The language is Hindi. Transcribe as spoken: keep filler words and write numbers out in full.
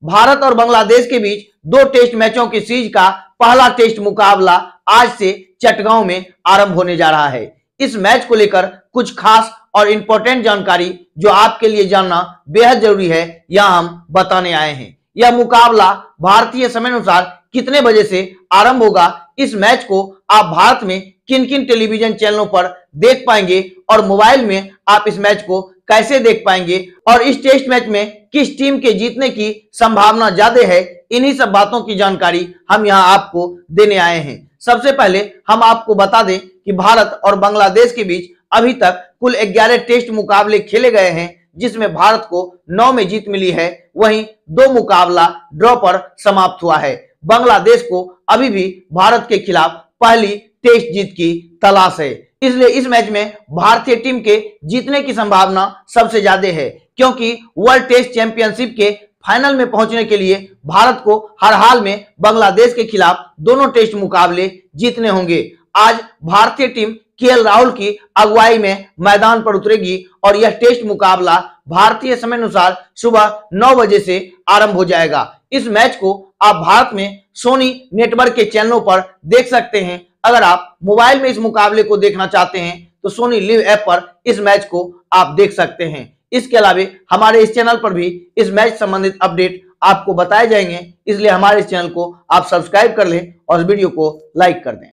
भारत और बांग्लादेश के बीच दो टेस्ट मैचों की सीरीज का पहला टेस्ट मुकाबला आज से चटगांव में आरंभ होने जा रहा है। इस मैच को लेकर कुछ खास और इंपॉर्टेंट जानकारी जो आपके लिए जानना बेहद जरूरी है, यह हम बताने आए हैं। यह मुकाबला भारतीय समय अनुसार कितने बजे से आरंभ होगा, इस मैच को आप भारत में किन किन टेलीविजन चैनलों पर देख पाएंगे और मोबाइल में आप इस मैच को कैसे देख पाएंगे और इस टेस्ट मैच में किस टीम के जीतने की संभावना ज्यादा है, इन्हीं सब बातों की जानकारी हम यहां आपको देने आए हैं। सबसे पहले हम आपको बता दें कि भारत और बांग्लादेश के बीच अभी तक कुल ग्यारह टेस्ट मुकाबले खेले गए हैं, जिसमें भारत को नौ में जीत मिली है, वहीं दो मुकाबला ड्रॉ पर समाप्त हुआ है। बांग्लादेश को अभी भी भारत के खिलाफ पहली टेस्ट जीत की तलाश है, इसलिए इस मैच में भारतीय टीम के जीतने की संभावना सबसे ज्यादा है, क्योंकि वर्ल्ड टेस्ट चैंपियनशिप के फाइनल में पहुंचने के लिए भारत को हर हाल में बांग्लादेश के खिलाफ दोनों टेस्ट मुकाबले जीतने होंगे। आज भारतीय टीम केएल राहुल की अगुवाई में मैदान पर उतरेगी और यह टेस्ट मुकाबला भारतीय समय अनुसार सुबह नौ बजे से आरंभ हो जाएगा। इस मैच को आप भारत में सोनी नेटवर्क के चैनलों पर देख सकते हैं। अगर आप मोबाइल में इस मुकाबले को देखना चाहते हैं तो सोनी लिव ऐप पर इस मैच को आप देख सकते हैं। इसके अलावा हमारे इस चैनल पर भी इस मैच संबंधित अपडेट आपको बताए जाएंगे, इसलिए हमारे इस चैनल को आप सब्सक्राइब कर लें और इस वीडियो को लाइक कर दें।